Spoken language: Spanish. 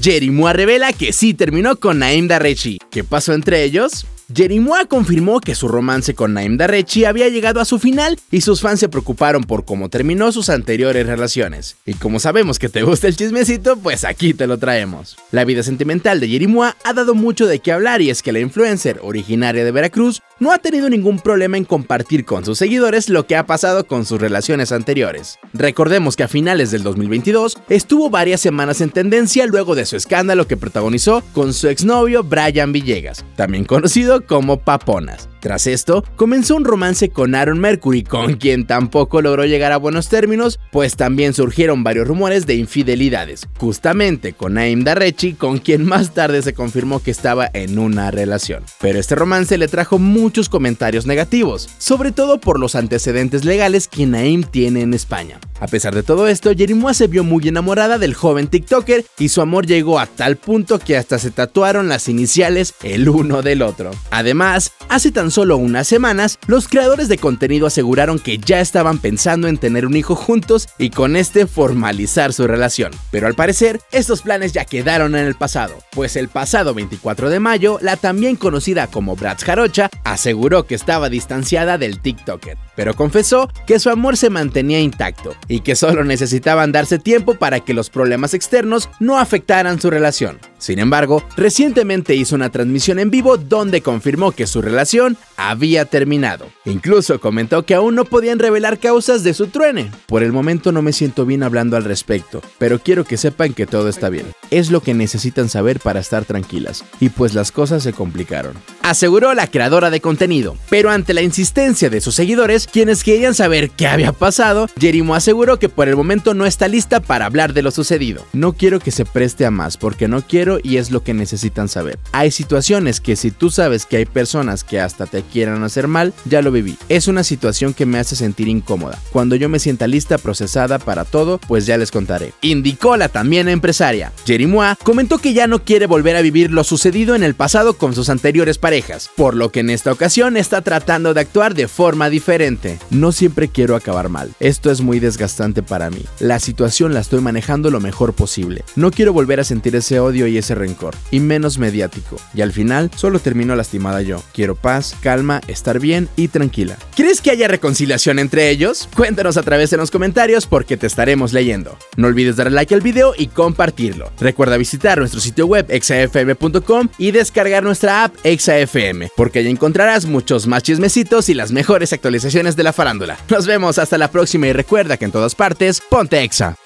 Yeri Mua revela que sí terminó con Naim Darrechi. ¿Qué pasó entre ellos? Yeri Mua confirmó que su romance con Naim Darrechi había llegado a su final y sus fans se preocuparon por cómo terminó sus anteriores relaciones. Y como sabemos que te gusta el chismecito, pues aquí te lo traemos. La vida sentimental de Yeri Mua ha dado mucho de qué hablar, y es que la influencer, originaria de Veracruz, no ha tenido ningún problema en compartir con sus seguidores lo que ha pasado con sus relaciones anteriores. Recordemos que a finales del 2022 estuvo varias semanas en tendencia luego de su escándalo que protagonizó con su exnovio Brian Villegas, también conocido como Paponas. Tras esto, comenzó un romance con Aaron Mercury, con quien tampoco logró llegar a buenos términos, pues también surgieron varios rumores de infidelidades, justamente con Naim Darrechi, con quien más tarde se confirmó que estaba en una relación. Pero este romance le trajo muchos comentarios negativos, sobre todo por los antecedentes legales que Naim tiene en España. A pesar de todo esto, Yeri Mua se vio muy enamorada del joven TikToker y su amor llegó a tal punto que hasta se tatuaron las iniciales el uno del otro. Además, hace tan solo unas semanas, los creadores de contenido aseguraron que ya estaban pensando en tener un hijo juntos y con este formalizar su relación. Pero al parecer, estos planes ya quedaron en el pasado, pues el pasado 24 de mayo, la también conocida como Bratz Jarocha aseguró que estaba distanciada del TikToker, pero confesó que su amor se mantenía intacto y que solo necesitaban darse tiempo para que los problemas externos no afectaran su relación. Sin embargo, recientemente hizo una transmisión en vivo donde confirmó que su relación había terminado. Incluso comentó que aún no podían revelar causas de su truene. Por el momento no me siento bien hablando al respecto, pero quiero que sepan que todo está bien. Es lo que necesitan saber para estar tranquilas. Y pues las cosas se complicaron, aseguró la creadora de contenido. Pero ante la insistencia de sus seguidores, quienes querían saber qué había pasado, Yeri Mua aseguró que por el momento no está lista para hablar de lo sucedido. No quiero que se preste a más porque no quiero, y es lo que necesitan saber. Hay situaciones que si tú sabes que hay personas que hasta te quieran hacer mal, ya lo viví. Es una situación que me hace sentir incómoda. Cuando yo me sienta lista, procesada para todo, pues ya les contaré, indicó la también empresaria. Yeri Mua comentó que ya no quiere volver a vivir lo sucedido en el pasado con sus anteriores parejas, por lo que en esta ocasión está tratando de actuar de forma diferente. No siempre quiero acabar mal. Esto es muy desgastante para mí. La situación la estoy manejando lo mejor posible. No quiero volver a sentir ese odio y ese rencor, y menos mediático. Y al final, solo termino lastimada yo. Quiero paz, calma, estar bien y tranquila. ¿Crees que haya reconciliación entre ellos? Cuéntanos a través de los comentarios porque te estaremos leyendo. No olvides darle like al video y compartirlo. Recuerda visitar nuestro sitio web exafm.com y descargar nuestra app ExaFM, porque allí encontrarás muchos más chismecitos y las mejores actualizaciones de la farándula. Nos vemos hasta la próxima y recuerda que en todas partes, ponte Exa.